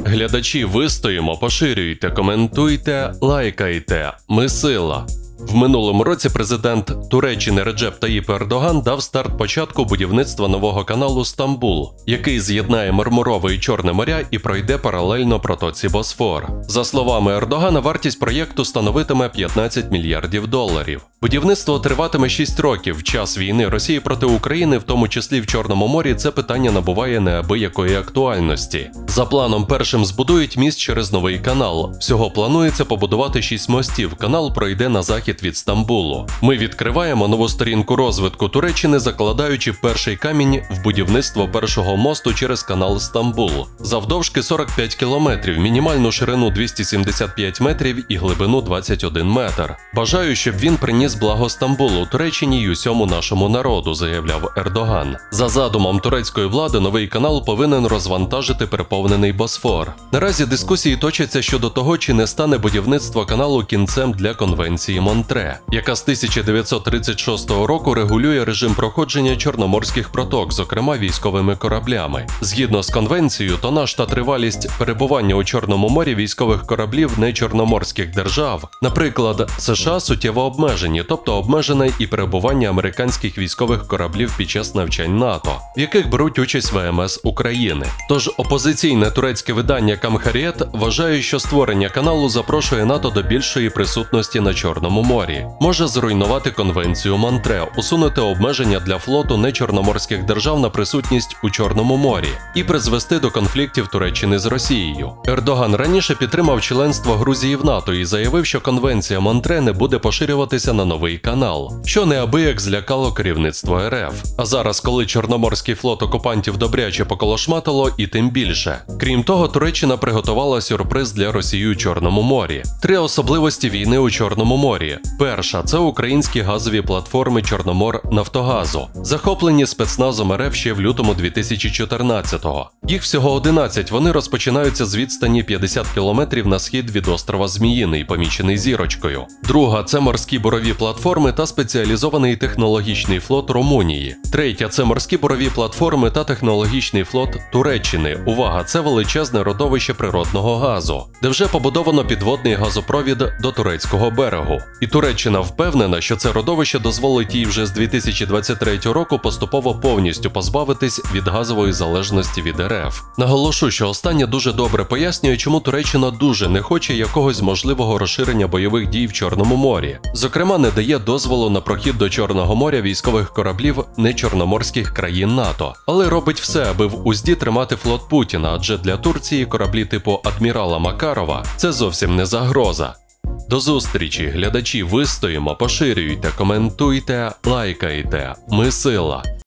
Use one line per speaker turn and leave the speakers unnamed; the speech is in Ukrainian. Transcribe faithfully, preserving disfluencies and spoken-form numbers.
Глядачі, вистоїмо, поширюйте, коментуйте, лайкайте. Ми сила. В минулому році президент Туреччини Реджеп Таїп Ердоган дав старт початку будівництва нового каналу Стамбул, який з'єднає Мармурове і Чорне моря і пройде паралельно протоці Босфор. За словами Ердогана, вартість проєкту становитиме п'ятнадцять мільярдів доларів. Будівництво триватиме шість років. В час війни Росії проти України, в тому числі в Чорному морі, це питання набуває неабиякої актуальності. За планом, першим збудують міст через новий канал. Всього планується побудувати шість мостів. Канал пройде на захід від Стамбулу. Ми відкриваємо нову сторінку розвитку Туреччини, закладаючи перший камінь в будівництво першого мосту через канал Стамбул. Завдовжки сорок п'ять кілометрів, мінімальну ширину двісті сімдесят п'ять метрів і глибину двадцять один метр. Бажаю, щоб він приніс благо Стамбулу, Туреччині й усьому нашому народу, заявляв Ердоган. За задумом турецької влади, новий канал повинен розвантажити переповнений Босфор. Наразі дискусії точаться щодо того, чи не стане будівництво каналу кінцем для конвенції Монтре, яка з тисяча дев'ятсот тридцять шостого року регулює режим проходження чорноморських проток, зокрема військовими кораблями. Згідно з конвенцією, тонаж та тривалість перебування у Чорному морі військових кораблів нечорноморських держав, наприклад, США, суттєво обмежені, тобто обмежене і перебування американських військових кораблів під час навчань НАТО, в яких беруть участь ВМС України. Тож опозиційне турецьке видання Камхаріет вважає, що створення каналу запрошує НАТО до більшої присутності на Чорному морі, може зруйнувати конвенцію Монтре, усунути обмеження для флоту нечорноморських держав на присутність у Чорному морі і призвести до конфліктів Туреччини з Росією. Ердоган раніше підтримав членство Грузії в НАТО і заявив, що конвенція Монтре не буде поширюватися на новий канал, що неабияк злякало керівництво РФ. А зараз, коли Чорноморський флот окупантів добряче поколошматило, і тим більше. Крім того, Туреччина приготувала сюрприз для Росії у Чорному морі. Три особливості війни у Чорному морі. Перша – це українські газові платформи Чорноморнафтогазу, захоплені спецназом РФ ще в лютому дві тисячі чотирнадцятого. Їх всього одинадцять, вони розпочинаються з відстані п'ятдесят кілометрів на схід від острова Зміїний, помічений зірочкою. Друга – це морські бурові платформи та спеціалізований технологічний флот Румунії. Третя – це морські бурові платформи та технологічний флот Туреччини. Увага, це величезне родовище природного газу, де вже побудовано підводний газопровід до турецького берегу. І Туреччина впевнена, що це родовище дозволить їй вже з дві тисячі двадцять третього року поступово повністю позбавитись від газової залежності від РФ. Наголошу, що останнє дуже добре пояснює, чому Туреччина дуже не хоче якогось можливого розширення бойових дій в Чорному морі. Зокрема, не дає дозволу на прохід до Чорного моря військових кораблів нечорноморських країн НАТО. Але робить все, аби в узді тримати флот Путіна, адже для Турції кораблі типу адмірала Макарова – це зовсім не загроза. До зустрічі, глядачі, вистоїмо, поширюйте, коментуйте, лайкайте. Ми сила.